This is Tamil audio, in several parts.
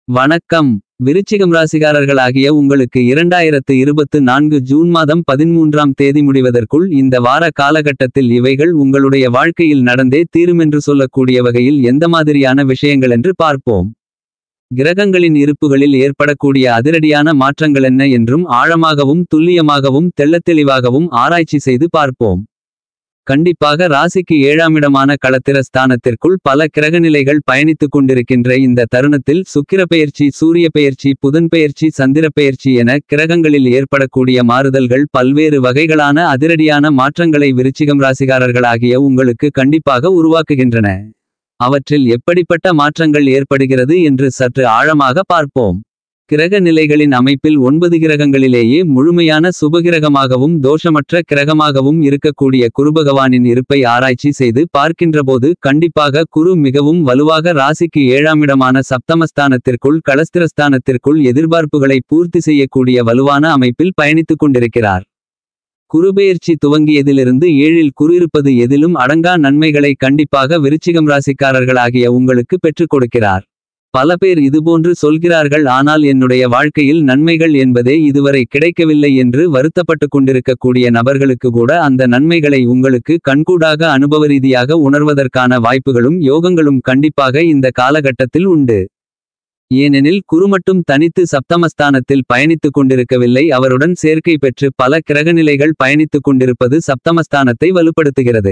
வணக்கம். விருச்சிகம் ராசிகாரர்களாகிய உங்களுக்கு 2024 ஜூன் மாதம் 13ஆம் தேதி முடிவதற்குள் இந்த வார காலகட்டத்தில் இவைகள் உங்களுடைய வாழ்க்கையில் நடந்தே தீருமென்று சொல்லக்கூடிய வகையில் எந்த மாதிரியான விஷயங்களென்று பார்ப்போம். கிரகங்களின் இருப்புகளில் ஏற்படக்கூடிய அதிரடியான மாற்றங்களென்ன என்றும் ஆழமாகவும் துல்லியமாகவும் தெள்ளத்தெளிவாகவும் ஆராய்ச்சி செய்து பார்ப்போம். கண்டிப்பாக ராசிக்கு 7ஆம் இடமான களத்திர ஸ்தானத்திற்குள் பல கிரகநிலைகள் பயணித்துக் கொண்டிருக்கின்ற இந்த தருணத்தில் சுக்கிரப்பெயர்ச்சி, சூரிய பெயர்ச்சி, புதன் பெயர்ச்சி, சந்திர பெயர்ச்சி என கிரகங்களில் ஏற்படக்கூடிய மாறுதல்கள் பல்வேறு வகைகளான அதிரடியான மாற்றங்களை விருச்சிகம் ராசிகாரர்களாகிய உங்களுக்கு கண்டிப்பாக உருவாக்குகின்றன. அவற்றில் எப்படிப்பட்ட மாற்றங்கள் ஏற்படுகிறது என்று சற்று ஆழமாக பார்ப்போம். கிரக நிலைகளின் அமைப்பில் 9 கிரகங்களிலேயே முழுமையான சுபகிரகமாகவும் தோஷமற்ற கிரகமாகவும் இருக்கக்கூடிய குருபகவானின் இருப்பை ஆராய்ச்சி செய்து பார்க்கின்றபோது கண்டிப்பாக குரு மிகவும் வலுவாக ராசிக்கு 7ஆம் இடமான சப்தமஸ்தானத்திற்குள் களஸ்திரஸ்தானத்திற்குள் எதிர்பார்ப்புகளை பூர்த்தி செய்யக்கூடிய வலுவான அமைப்பில் பயணித்துக் கொண்டிருக்கிறார். குருபெயர்ச்சி துவங்கியதிலிருந்து 7இல் குரு இருப்பது எதிலும் அடங்கா நன்மைகளை கண்டிப்பாக விருச்சிகம் ராசிக்காரர்களாகிய உங்களுக்கு பெற்றுக் கொடுக்கிறார். பல பேர் இதுபோன்று சொல்கிறார்கள், ஆனால் என்னுடைய வாழ்க்கையில் நன்மைகள் என்பதே இதுவரை கிடைக்கவில்லை என்று வருத்தப்பட்டுக் கொண்டிருக்கக்கூடிய நபர்களுக்கு கூட அந்த நன்மைகளை உங்களுக்கு கண்கூடாக அனுபவரீதியாக உணர்வதற்கான வாய்ப்புகளும் யோகங்களும் கண்டிப்பாக இந்த காலகட்டத்தில் உண்டு. ஏனெனில் குரு மட்டும் தனித்து சப்தமஸ்தானத்தில் பயணித்துக் கொண்டிருக்கவில்லை, அவருடன் சேர்க்கை பெற்று பல கிரகநிலைகள் பயணித்துக் கொண்டிருப்பது சப்தமஸ்தானத்தை வலுப்படுத்துகிறது.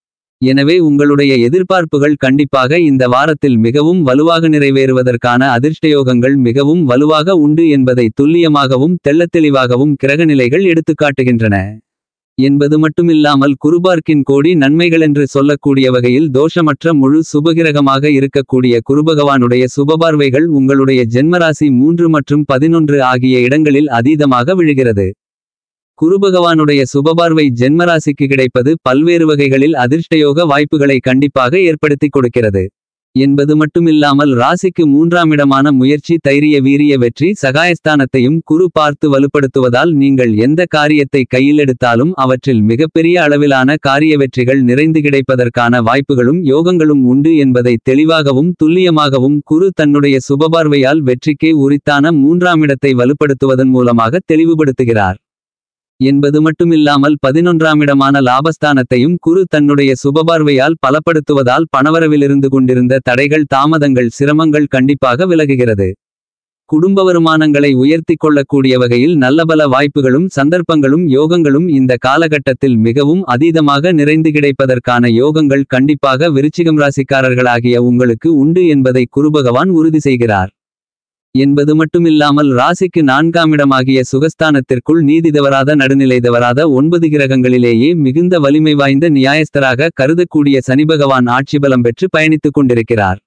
எனவே உங்களுடைய எதிர்பார்ப்புகள் கண்டிப்பாக இந்த வாரத்தில் மிகவும் வலுவாக நிறைவேறுவதற்கான அதிர்ஷ்டயோகங்கள் மிகவும் வலுவாக உண்டு என்பதை துல்லியமாகவும் தெள்ளத்தெளிவாகவும் கிரகநிலைகள் எடுத்துக்காட்டுகின்றன. என்பது மட்டுமில்லாமல் குருபார்க்கின் கோடி நன்மைகளென்று சொல்லக்கூடிய வகையில் தோஷமற்ற முழு சுபகிரகமாக இருக்கக்கூடிய குருபகவானுடைய சுபபார்வைகள் உங்களுடைய ஜென்மராசி 3 மற்றும் 11 ஆகிய இடங்களில் அதீதமாக விழுகிறது. குருபகவானுடைய சுபபார்வை ஜென்மராசிக்கு கிடைப்பது பல்வேறு வகைகளில் அதிர்ஷ்டயோக வாய்ப்புகளை கண்டிப்பாக ஏற்படுத்திக் கொடுக்கிறது. என்பது மட்டுமில்லாமல் ராசிக்கு 3ஆம் இடமான முயற்சி, தைரிய, வீரிய, வெற்றி சகாயஸ்தானத்தையும் குரு பார்த்து வலுப்படுத்துவதால் நீங்கள் எந்த காரியத்தை கையில் எடுத்தாலும் அவற்றில் மிகப்பெரிய அளவிலான காரிய வெற்றிகள் நிறைந்து கிடைப்பதற்கான வாய்ப்புகளும் யோகங்களும் உண்டு என்பதை தெளிவாகவும் துல்லியமாகவும் குரு தன்னுடைய சுபபார்வையால் வெற்றிக்கே உரித்தான 3ஆம் இடத்தை வலுப்படுத்துவதன் மூலமாக தெளிவுபடுத்துகிறார். என்பது மட்டுமில்லாமல் 11ஆம் இடமான லாபஸ்தானத்தையும் குரு தன்னுடைய சுபபார்வையால் பலப்படுத்துவதால் பணவரவிலிருந்து கொண்டிருந்த தடைகள், தாமதங்கள், சிரமங்கள் கண்டிப்பாக விலகுகிறது. குடும்ப வருமானங்களை உயர்த்திக் கொள்ளக்கூடிய வகையில் நல்லபல வாய்ப்புகளும் சந்தர்ப்பங்களும் யோகங்களும் இந்த காலகட்டத்தில் மிகவும் அதீதமாக நிறைந்து கிடைப்பதற்கான யோகங்கள் கண்டிப்பாக விருச்சிகம் ராசிக்காரர்களாகிய உங்களுக்கு உண்டு என்பதை குருபகவான் உறுதி செய்கிறார். என்பது மட்டுமில்லாமல் ராசிக்கு 4ஆம் இடமாகிய சுகஸ்தானத்திற்குள் நீதிதவராத நடுநிலைதவராத 9 கிரகங்களிலேயே மிகுந்த வலிமை வாய்ந்த நியாயஸ்தராக கருதக்கூடிய சனிபகவான் ஆட்சிபலம் பெற்று பயணித்துக் கொண்டிருக்கிறார்.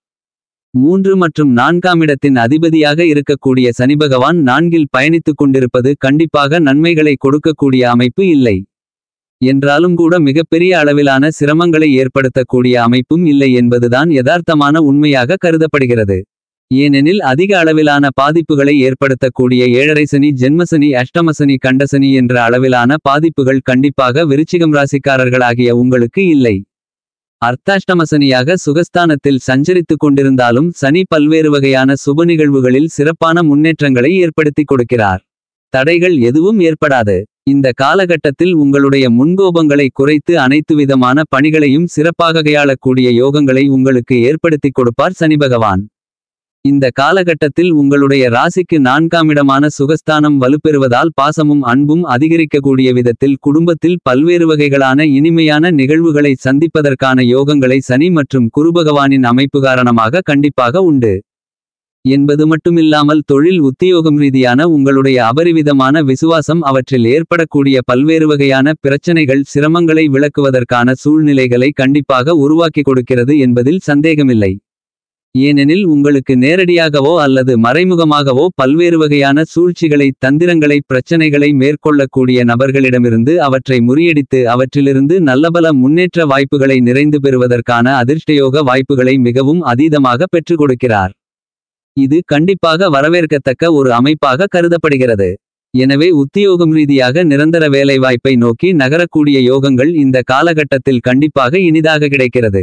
3 மற்றும் 4ஆம் இடத்தின் அதிபதியாக இருக்கக்கூடிய சனிபகவான் 4இல் பயணித்துக் கொண்டிருப்பது கண்டிப்பாக நன்மைகளை கொடுக்கக்கூடிய அமைப்பு இல்லை. என்றாலும் கூட மிகப்பெரிய அளவிலான சிரமங்களை ஏற்படுத்தக்கூடிய அமைப்பும் இல்லை என்பதுதான் யதார்த்தமான உண்மையாக கருதப்படுகிறது. ஏனெனில் அதிக அளவிலான பாதிப்புகளை ஏற்படுத்தக்கூடிய 7.5 சனி, ஜென்மசனி, அஷ்டமசனி, கண்டசனி என்ற அளவிலான பாதிப்புகள் கண்டிப்பாக விருச்சிகம் ராசிக்காரர்களாகிய உங்களுக்கு இல்லை. அர்த்தாஷ்டமசனியாக சுகஸ்தானத்தில் சஞ்சரித்துக் கொண்டிருந்தாலும் சனி பல்வேறு வகையான சுப நிகழ்வுகளில் சிறப்பான முன்னேற்றங்களை ஏற்படுத்திக் கொடுக்கிறார். தடைகள் எதுவும் ஏற்படாது. இந்த காலகட்டத்தில் உங்களுடைய முன்கோபங்களை குறைத்து அனைத்து விதமான பணிகளையும் சிறப்பாக கையாளக்கூடிய யோகங்களை உங்களுக்கு ஏற்படுத்திக் கொடுப்பார் சனிபகவான். இந்த காலகட்டத்தில் உங்களுடைய ராசிக்கு 4ஆம் இடமான சுகஸ்தானம் வலுப்பெறுவதால் பாசமும் அன்பும் அதிகரிக்கக்கூடிய விதத்தில் குடும்பத்தில் பல்வேறு வகைகளான இனிமையான நிகழ்வுகளை சந்திப்பதற்கான யோகங்களை சனி மற்றும் குருபகவானின் அமைப்பு காரணமாக கண்டிப்பாக உண்டு. என்பது மட்டுமில்லாமல் தொழில் உத்தியோகம் ரீதியான உங்களுடைய அபரிவிதமான விசுவாசம் அவற்றில் ஏற்படக்கூடிய பல்வேறு வகையான பிரச்சனைகள், சிரமங்களை விளக்குவதற்கான சூழ்நிலைகளை கண்டிப்பாக உருவாக்கி கொடுக்கிறது என்பதில் சந்தேகமில்லை. ஏனெனில் உங்களுக்கு நேரடியாகவோ அல்லது மறைமுகமாகவோ பல்வேறு வகையான சூழ்ச்சிகளை, தந்திரங்களை, பிரச்சனைகளை மேற்கொள்ளக்கூடிய நபர்களிடமிருந்து அவற்றை முறியடித்து அவற்றிலிருந்து நல்லபல முன்னேற்ற வாய்ப்புகளை நிறைந்து பெறுவதற்கான அதிர்ஷ்டயோக வாய்ப்புகளை மிகவும் அதீதமாக பெற்றுக் கொடுக்கிறார். இது கண்டிப்பாக வரவேற்கத்தக்க ஒரு அமைப்பாக கருதப்படுகிறது. எனவே உத்தியோகம் ரீதியாக நிரந்தர வேலைவாய்ப்பை நோக்கி நகரக்கூடிய யோகங்கள் இந்த காலகட்டத்தில் கண்டிப்பாக இனிதாக கிடைக்கிறது.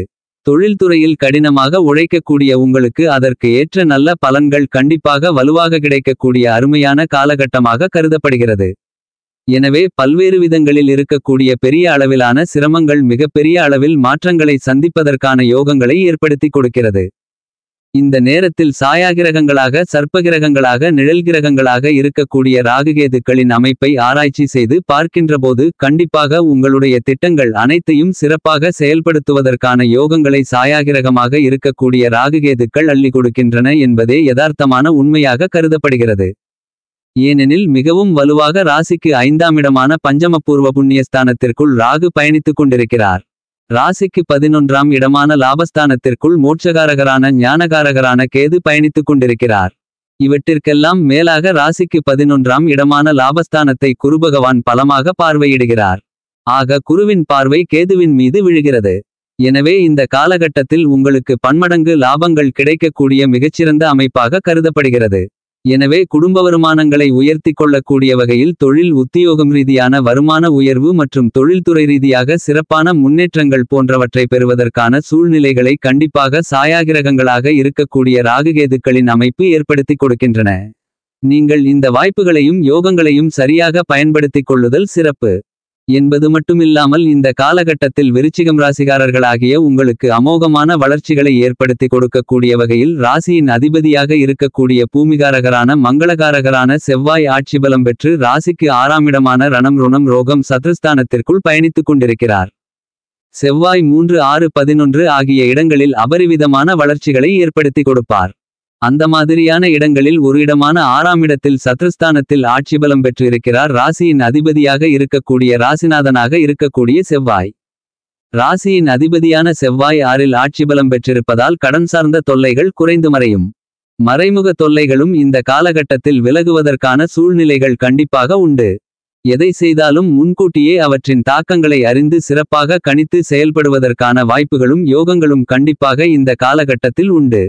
தொழில்துறையில் கடினமாக உழைக்கக்கூடிய உங்களுக்கு அதற்கு ஏற்ற நல்ல பலன்கள் கண்டிப்பாக வலுவாக கிடைக்கக்கூடிய அருமையான காலகட்டமாக கருதப்படுகிறது. எனவே பல்வேறு விதங்களில் இருக்கக்கூடிய பெரிய அளவிலான சிரமங்கள் மிகப்பெரிய அளவில் மாற்றங்களை சந்திப்பதற்கான யோகங்களை ஏற்படுத்தி கொடுக்கிறது. இந்த நேரத்தில் சாயாகிரகங்களாக சர்ப்பகிரகங்களாக நிழல்கிரகங்களாக இருக்கக்கூடிய ராகுகேதுக்களின் அமைப்பை ஆராய்ச்சி செய்து பார்க்கின்றபோது கண்டிப்பாக உங்களுடைய திட்டங்கள் அனைத்தையும் சிறப்பாக செயல்படுத்துவதற்கான யோகங்களை சாயாகிரகமாக இருக்கக்கூடிய ராகுகேதுக்கள் அள்ளி கொடுக்கின்றன என்பதே யதார்த்தமான உண்மையாக கருதப்படுகிறது. ஏனெனில் மிகவும் வலுவாக ராசிக்கு 5ஆம் இடமான பஞ்சமபூர்வ புண்ணியஸ்தானத்திற்குள் ராகு பயணித்துக் கொண்டிருக்கிறார். ராசிக்கு 11ஆம் இடமான லாபஸ்தானத்திற்குள் மோட்சகாரகரான ஞானகாரகரான கேது பயணித்துக் கொண்டிருக்கிறார். இவற்றிற்கெல்லாம் மேலாக ராசிக்கு 11ஆம் இடமான லாபஸ்தானத்தை குருபகவான் பலமாக பார்வையிடுகிறார். ஆக குருவின் பார்வை கேதுவின் மீது விழுகிறது. எனவே இந்த காலகட்டத்தில் உங்களுக்கு பன்மடங்கு லாபங்கள் கிடைக்கக்கூடிய மிகச்சிறந்த அமைப்பாக கருதப்படுகிறது. எனவே குடும்ப வருமானங்களை உயர்த்தி கொள்ளக்கூடிய வகையில் தொழில் உத்தியோகம் ரீதியான வருமான உயர்வு மற்றும் தொழில்துறை ரீதியாக சிறப்பான முன்னேற்றங்கள் போன்றவற்றை பெறுவதற்கான சூழ்நிலைகளை கண்டிப்பாக சாயாகிரகங்களாக இருக்கக்கூடிய ராகுகேதுக்களின் அமைப்பு ஏற்படுத்தி கொடுக்கின்றன. நீங்கள் இந்த வாய்ப்புகளையும் யோகங்களையும் சரியாக பயன்படுத்திக் கொள்ளுதல் சிறப்பு என்பது மட்டுமில்லாமல் இந்த காலகட்டத்தில் விருச்சிகம் ராசிகாரர்களாகிய உங்களுக்கு அமோகமான வளர்ச்சிகளை ஏற்படுத்தி கொடுக்கக்கூடிய வகையில் ராசியின் அதிபதியாக இருக்கக்கூடிய பூமிகாரகரான மங்களகாரகரான செவ்வாய் ஆட்சி பலம் பெற்று ராசிக்கு 6ஆம் இடமான ரணம் ருணம் ரோகம் சத்ருஸ்தானத்திற்குள் பயணித்துக் கொண்டிருக்கிறார். செவ்வாய் 3 6 11 ஆகிய இடங்களில் அபரிவிதமான வளர்ச்சிகளை ஏற்படுத்தி கொடுப்பார். அந்த மாதிரியான இடங்களில் ஒரு இடமான 6ஆம் இடத்தில் சத்ருஸ்தானத்தில் ஆட்சி பலம் பெற்று இருக்கிறார் ராசியின் அதிபதியாக இருக்கக்கூடிய ராசிநாதனாக இருக்கக்கூடிய செவ்வாய். ராசியின் அதிபதியான செவ்வாய் 6இல் ஆட்சி பலம் பெற்றிருப்பதால் கடன் சார்ந்த தொல்லைகள் குறைந்து மறையும். மறைமுக தொல்லைகளும் இந்த காலகட்டத்தில் விலகுவதற்கான சூழ்நிலைகள் கண்டிப்பாக உண்டு. எதை செய்தாலும் முன்கூட்டியே அவற்றின் தாக்கங்களை அறிந்து சிறப்பாக கணித்து செயல்படுவதற்கான வாய்ப்புகளும் யோகங்களும் கண்டிப்பாக இந்த காலகட்டத்தில் உண்டு.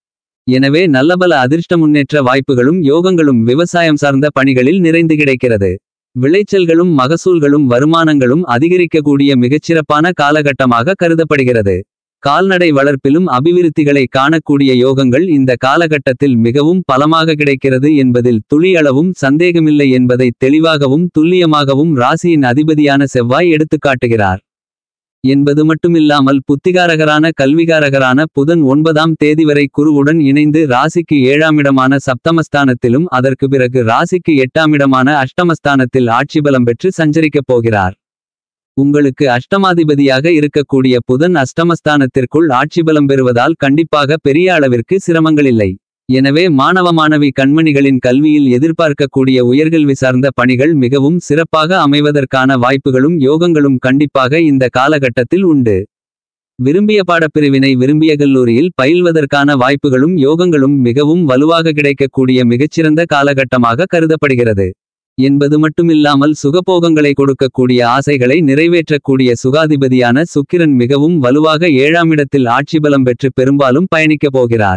எனவே நல்லபல அதிர்ஷ்ட முன்னேற்ற வாய்ப்புகளும் யோகங்களும் விவசாயம் சார்ந்த பணிகளில் நிறைந்து கிடைக்கிறது. விளைச்சல்களும் மகசூல்களும் வருமானங்களும் அதிகரிக்கக்கூடிய மிகச்சிறப்பான காலகட்டமாக கருதப்படுகிறது. கால்நடை வளர்ப்பிலும் அபிவிருத்திகளை காணக்கூடிய யோகங்கள் இந்த காலகட்டத்தில் மிகவும் பலமாக கிடைக்கிறது என்பதில் துளி அளவும் சந்தேகமில்லை என்பதை தெளிவாகவும் துல்லியமாகவும் ராசியின் அதிபதியான செவ்வாய் எடுத்துக்காட்டுகிறார். என்பது மட்டுமில்லாமல் புத்திகாரகரான கல்விகாரகரான புதன் 9ஆம் தேதி வரை குருவுடன் இணைந்து ராசிக்கு 7ஆம் இடமான சப்தமஸ்தானத்திலும் அதற்கு பிறகு ராசிக்கு 8ஆம் இடமான அஷ்டமஸ்தானத்தில் ஆட்சி பலம் பெற்று சஞ்சரிக்கப் போகிறார். உங்களுக்கு அஷ்டமாதிபதியாக இருக்கக்கூடிய புதன் அஷ்டமஸ்தானத்திற்குள் ஆட்சி பலம் பெறுவதால் கண்டிப்பாக பெரிய அளவிற்கு சிரமங்களில்லை. எனவே மாணவ மாணவி கண்மணிகளின் கல்வியில் எதிர்பார்க்கக்கூடிய உயர்கல்வி சார்ந்த பணிகள் மிகவும் சிறப்பாக அமைவதற்கான வாய்ப்புகளும் யோகங்களும் கண்டிப்பாக இந்த காலகட்டத்தில் உண்டு. விரும்பிய பாடப்பிரிவினை விரும்பிய கல்லூரியில் பயில்வதற்கான வாய்ப்புகளும் யோகங்களும் மிகவும் வலுவாக கிடைக்கக்கூடிய மிகச்சிறந்த காலகட்டமாக கருதப்படுகிறது. என்பது மட்டுமில்லாமல் சுகபோகங்களை கொடுக்கக்கூடிய ஆசைகளை நிறைவேற்றக்கூடிய சுகாதிபதியான சுக்கிரன் மிகவும் வலுவாக 7ஆம் இடத்தில் ஆட்சி பலம் பெற்று பெரும்பாலும் பயணிக்கப் போகிறார்.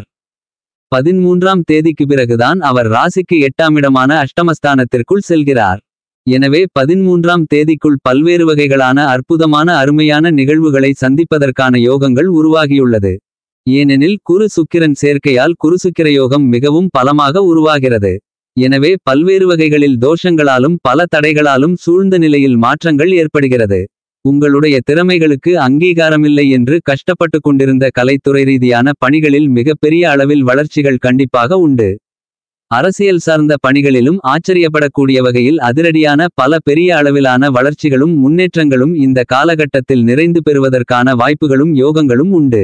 13ஆம் தேதிக்கு பிறகுதான் அவர் ராசிக்கு 8ஆம் இடமான அஷ்டமஸ்தானத்திற்குள் செல்கிறார். எனவே 13ஆம் தேதிக்குள் பல்வேறு வகைகளான அற்புதமான அருமையான நிகழ்வுகளை சந்திப்பதற்கான யோகங்கள் உருவாகியுள்ளது. ஏனெனில் குரு சுக்கிரன் சேர்க்கையால் குருசுக்கிர யோகம் மிகவும் பலமாக உருவாகிறது. எனவே பல்வேறு வகைகளில் தோஷங்களாலும் பல தடைகளாலும் சூழ்ந்த நிலையில் மாற்றங்கள் ஏற்படுகிறது. உங்களுடைய திறமைகளுக்கு அங்கீகாரமில்லை என்று கஷ்டப்பட்டு கொண்டிருந்த கலைத்துறை ரீதியான பணிகளில் மிகப்பெரிய அளவில் வளர்ச்சிகள் கண்டிப்பாக உண்டு. அரசியல் சார்ந்த பணிகளிலும் ஆச்சரியப்படக்கூடிய வகையில் அதிரடியான பல பெரிய அளவிலான வளர்ச்சிகளும் முன்னேற்றங்களும் இந்த காலகட்டத்தில் நிறைந்து பெறுவதற்கான வாய்ப்புகளும் யோகங்களும் உண்டு.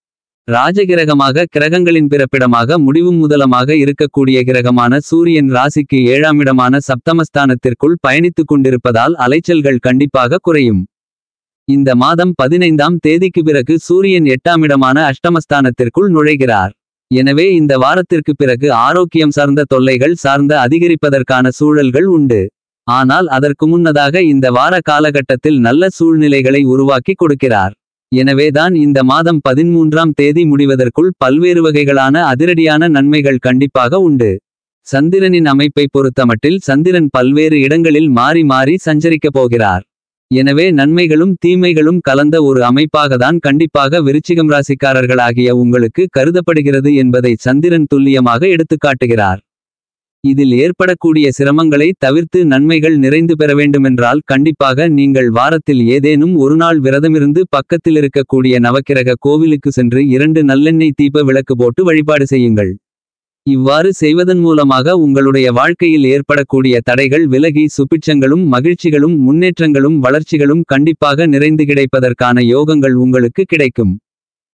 ராஜகிரகமாக கிரகங்களின் பிறப்பிடமாக முடிவும் முதலமாக இருக்கக்கூடிய கிரகமான சூரியன் ராசிக்கு 7ஆம் இடமான சப்தமஸ்தானத்திற்குள் பயணித்துக் கொண்டிருப்பதால் அலைச்சல்கள் கண்டிப்பாக குறையும். இந்த மாதம் 15ஆம் தேதிக்கு பிறகு சூரியன் 8ஆம் இடமான அஷ்டமஸ்தானத்திற்குள் நுழைகிறார். எனவே இந்த வாரத்திற்கு பிறகு ஆரோக்கியம் சார்ந்த தொல்லைகள் சார்ந்த அதிகரிப்பதற்கான சூழல்கள் உண்டு. ஆனால் அதற்கு முன்னதாக இந்த வார காலகட்டத்தில் நல்ல சூழ்நிலைகளை உருவாக்கி கொடுக்கிறார். எனவேதான் இந்த மாதம் 13ஆம் தேதி முடிவதற்குள் பல்வேறு வகைகளான அதிரடியான நன்மைகள் கண்டிப்பாக உண்டு. சந்திரனின் அமைப்பை பொறுத்தமட்டில் சந்திரன் பல்வேறு இடங்களில் மாறி மாறி சஞ்சரிக்கப் போகிறார். எனவே நன்மைகளும் தீமைகளும் கலந்த ஒரு அமைப்பாகத்தான் கண்டிப்பாக விருச்சிகம் ராசிக்காரர்களாகிய உங்களுக்கு கருதப்படுகிறது என்பதை சந்திரன் துல்லியமாக எடுத்துக்காட்டுகிறார். இதில் ஏற்படக்கூடிய சிரமங்களை தவிர்த்து நன்மைகள் நிறைந்து பெற வேண்டுமென்றால் கண்டிப்பாக நீங்கள் வாரத்தில் ஏதேனும் ஒரு நாள் விரதமிருந்து பக்கத்தில் இருக்கக்கூடிய நவக்கிரக கோவிலுக்கு சென்று 2 நல்லெண்ணெய் தீப விளக்கு போட்டு வழிபாடு செய்யுங்கள். இவ்வாறு செய்வதன் மூலமாக உங்களுடைய வாழ்க்கையில் ஏற்படக்கூடிய தடைகள் விலகி சுபிட்சங்களும் மகிழ்ச்சிகளும் முன்னேற்றங்களும் வளர்ச்சிகளும் கண்டிப்பாக நிறைந்து கிடைப்பதற்கான யோகங்கள் உங்களுக்கு கிடைக்கும்.